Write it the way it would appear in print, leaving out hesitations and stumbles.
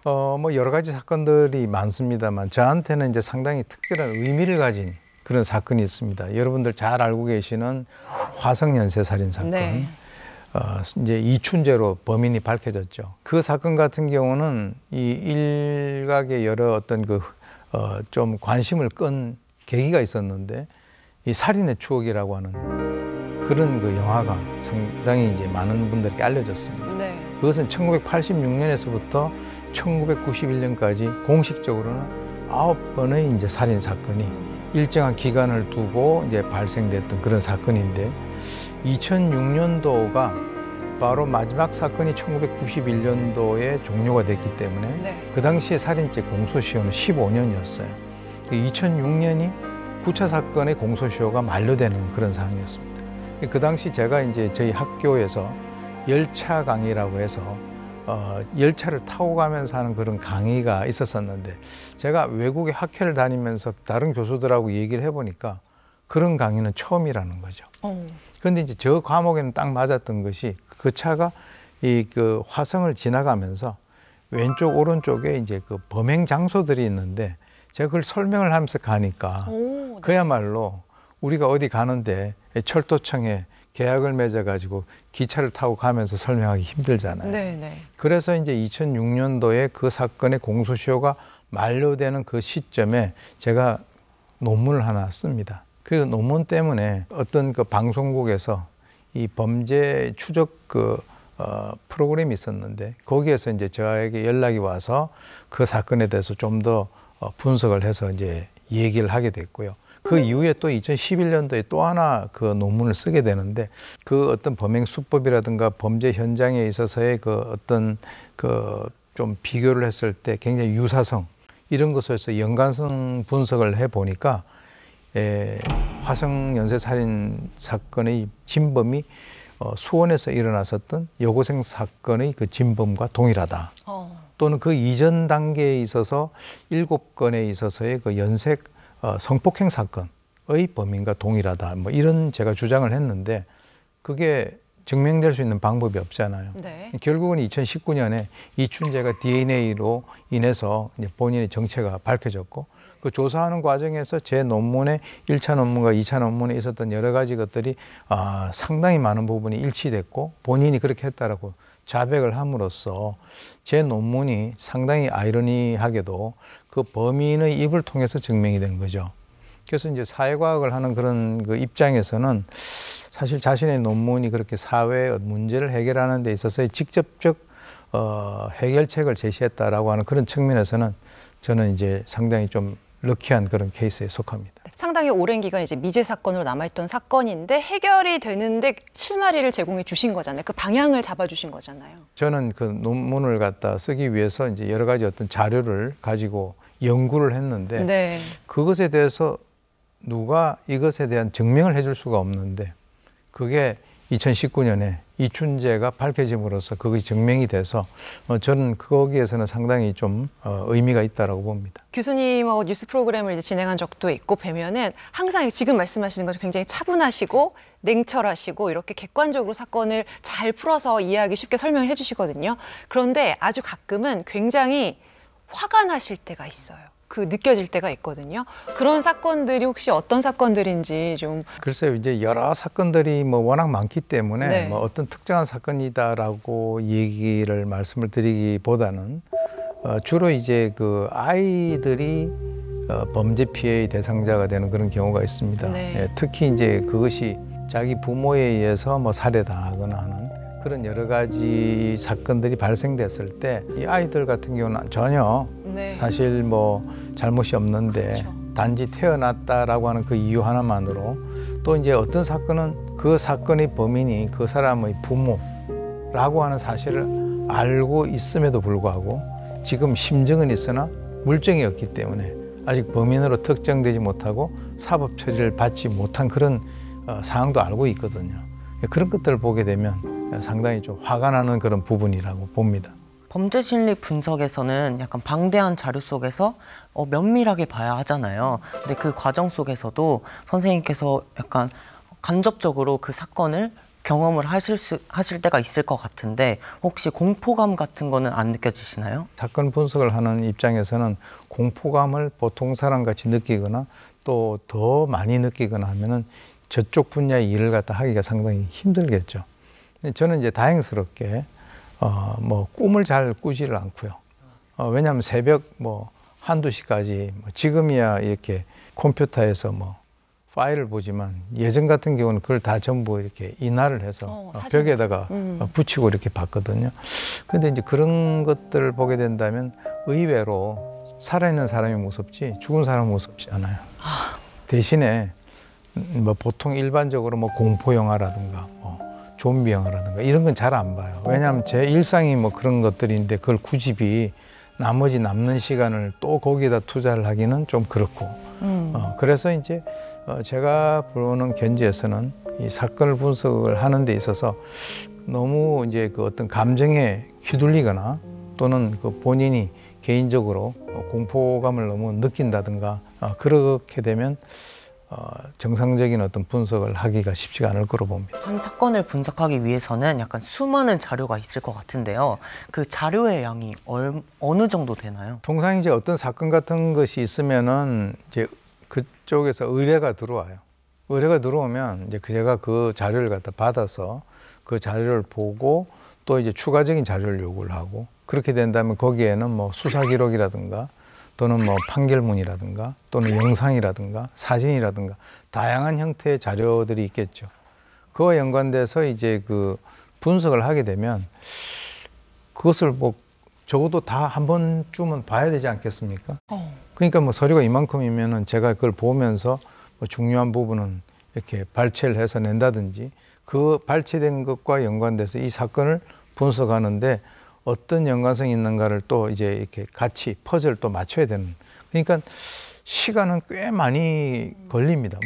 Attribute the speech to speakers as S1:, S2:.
S1: 뭐 여러 가지 사건들이 많습니다만 저한테는 이제 상당히 특별한 의미를 가진 그런 사건이 있습니다. 여러분들 잘 알고 계시는 화성 연쇄 살인 사건.
S2: 네.
S1: 이제 이춘재로 범인이 밝혀졌죠. 그 사건 같은 경우는 이 일각의 여러 어떤 좀 관심을 끈 계기가 있었는데 이 살인의 추억이라고 하는 그런 그 영화가 상당히 이제 많은 분들에게 알려졌습니다.
S2: 네.
S1: 그것은 1986년에서부터 1991년까지 공식적으로는 9번의 이제 살인 사건이 일정한 기간을 두고 이제 발생됐던 그런 사건인데 2006년도가 바로 마지막 사건이 1991년도에 종료가 됐기 때문에
S2: 네.
S1: 그 당시에 살인죄 공소시효는 15년이었어요. 2006년이 9차 사건의 공소시효가 만료되는 그런 상황이었습니다. 그 당시 제가 이제 저희 학교에서 열차 강의라고 해서 열차를 타고 가면서 하는 그런 강의가 있었었는데 제가 외국에 학회를 다니면서 다른 교수들하고 얘기를 해보니까 그런 강의는 처음이라는 거죠. 그런데 이제 저 과목에는 딱 맞았던 것이 그 차가 그 화성을 지나가면서 왼쪽 오른쪽에 이제 그 범행 장소들이 있는데 제가 그걸 설명을 하면서 가니까
S2: 네.
S1: 그야말로 우리가 어디 가는데 철도청에 계약을 맺어가지고 기차를 타고 가면서 설명하기 힘들잖아요.
S2: 네.
S1: 그래서 이제 2006년도에 그 사건의 공소시효가 만료되는 그 시점에 제가 논문을 하나 씁니다. 그 논문 때문에 어떤 그 방송국에서 이 범죄 추적 프로그램이 있었는데 거기에서 이제 저에게 연락이 와서 그 사건에 대해서 좀 더 분석을 해서 이제 얘기를 하게 됐고요. 그 이후에 또 2011년도에 또 하나 그 논문을 쓰게 되는데 그 어떤 범행 수법이라든가 범죄 현장에 있어서의 그 어떤 좀 비교를 했을 때 굉장히 유사성 이런 것에서 연관성 분석을 해 보니까 화성 연쇄 살인 사건의 진범이 수원에서 일어났었던 여고생 사건의 그 진범과 동일하다. 또는 그 이전 단계에 있어서 7건에 있어서의 그 연쇄 성폭행 사건의 범인과 동일하다. 뭐 이런 제가 주장을 했는데 그게 증명될 수 있는 방법이 없잖아요.
S2: 네.
S1: 결국은 2019년에 이춘재가 DNA로 인해서 이제 본인의 정체가 밝혀졌고 그 조사하는 과정에서 제 논문의 1차 논문과 2차 논문에 있었던 여러 가지 것들이 상당히 많은 부분이 일치됐고 본인이 그렇게 했다라고 자백을 함으로써 제 논문이 상당히 아이러니하게도 그 범인의 입을 통해서 증명이 된 거죠. 그래서 이제 사회과학을 하는 그런 그 입장에서는 사실 자신의 논문이 그렇게 사회의 문제를 해결하는 데 있어서 직접적 해결책을 제시했다라고 하는 그런 측면에서는 저는 이제 상당히 좀 럭키한 그런 케이스에 속합니다.
S2: 상당히 오랜 기간 이제 미제 사건으로 남아있던 사건인데 해결이 되는데 실마리를 제공해 주신 거잖아요. 그 방향을 잡아주신 거잖아요.
S1: 저는 그 논문을 갖다 쓰기 위해서 이제 여러 가지 어떤 자료를 가지고 연구를 했는데
S2: 네.
S1: 그것에 대해서 누가 이것에 대한 증명을 해줄 수가 없는데 그게 2019년에 이춘재가 밝혀짐으로써 그것이 증명이 돼서 저는 거기에서는 상당히 좀 의미가 있다라고 봅니다.
S2: 교수님하고 뉴스 프로그램을 이제 진행한 적도 있고 뵈면은 항상 지금 말씀하시는 것처럼 굉장히 차분하시고 냉철하시고 이렇게 객관적으로 사건을 잘 풀어서 이해하기 쉽게 설명해 주시거든요. 그런데 아주 가끔은 굉장히 화가 나실 때가 있어요. 느껴질 때가 있거든요. 그런 사건들이 혹시 어떤 사건들인지 좀.
S1: 글쎄요, 이제 여러 사건들이 뭐 워낙 많기 때문에
S2: 네.
S1: 뭐 어떤 특정한 사건이다라고 얘기를 말씀을 드리기보다는 주로 이제 그 아이들이 범죄 피해의 대상자가 되는 그런 경우가 있습니다.
S2: 네.
S1: 예, 특히 이제 그것이 자기 부모에 의해서 뭐 살해당하거나 하는 그런 여러 가지 사건들이 발생됐을 때 이 아이들 같은 경우는 전혀
S2: 네.
S1: 사실 뭐 잘못이 없는데
S2: 그렇죠.
S1: 단지 태어났다라고 하는 그 이유 하나만으로 또 이제 어떤 사건은 그 사건의 범인이 그 사람의 부모라고 하는 사실을 알고 있음에도 불구하고 지금 심증은 있으나 물증이 없기 때문에 아직 범인으로 특정되지 못하고 사법 처리를 받지 못한 그런 상황도 알고 있거든요. 그런 것들을 보게 되면 상당히 좀 화가 나는 그런 부분이라고 봅니다.
S3: 범죄 심리 분석에서는 약간 방대한 자료 속에서 면밀하게 봐야 하잖아요. 근데 그 과정 속에서도 선생님께서 약간 간접적으로 그 사건을 경험을 하실 때가 있을 것 같은데 혹시 공포감 같은 거는 안 느껴지시나요?
S1: 사건 분석을 하는 입장에서는 공포감을 보통 사람같이 느끼거나 또 더 많이 느끼거나 하면은 저쪽 분야의 일을 갖다 하기가 상당히 힘들겠죠. 근데 저는 이제 다행스럽게 뭐 꿈을 잘 꾸지를 않고요. 왜냐하면 새벽 뭐 한두 시까지 지금이야 이렇게 컴퓨터에서 뭐 파일을 보지만 예전 같은 경우는 그걸 다 전부 이렇게 인화를 해서 벽에다가 붙이고 이렇게 봤거든요. 그런데 이제 그런 것들을 보게 된다면 의외로 살아있는 사람이 무섭지 죽은 사람은 무섭지 않아요. 대신에 뭐 보통 일반적으로 뭐 공포 영화라든가 뭐 좀비 영화라든가 이런 건 잘 안 봐요. 왜냐하면 제 일상이 뭐 그런 것들인데 그걸 굳이 나머지 남는 시간을 또 거기에다 투자를 하기는 좀 그렇고 그래서 이제 제가 보는 견지에서는 이 사건을 분석을 하는 데 있어서 너무 이제 그 어떤 감정에 휘둘리거나 또는 그 본인이 개인적으로 공포감을 너무 느낀다든가 그렇게 되면 정상적인 어떤 분석을 하기가 쉽지가 않을 거로 봅니다.
S3: 한 사건을 분석하기 위해서는 약간 수많은 자료가 있을 것 같은데요. 그 자료의 양이 어느 정도 되나요?
S1: 통상 이제 어떤 사건 같은 것이 있으면은 이제 그쪽에서 의뢰가 들어와요. 의뢰가 들어오면 이제 제가 그 자료를 갖다 받아서 그 자료를 보고 또 이제 추가적인 자료를 요구를 하고 그렇게 된다면 거기에는 뭐 수사 기록이라든가 또는 뭐 판결문이라든가 또는 영상이라든가 사진이라든가 다양한 형태의 자료들이 있겠죠. 그와 연관돼서 이제 그 분석을 하게 되면 그것을 뭐 적어도 다 한 번쯤은 봐야 되지 않겠습니까? 그러니까 뭐 서류가 이만큼이면은 제가 그걸 보면서 뭐 중요한 부분은 이렇게 발췌를 해서 낸다든지 그 발췌된 것과 연관돼서 이 사건을 분석하는데 어떤 연관성이 있는가를 또 이제 이렇게 같이 퍼즐을 또 맞춰야 되는. 그러니까 시간은 꽤 많이 걸립니다.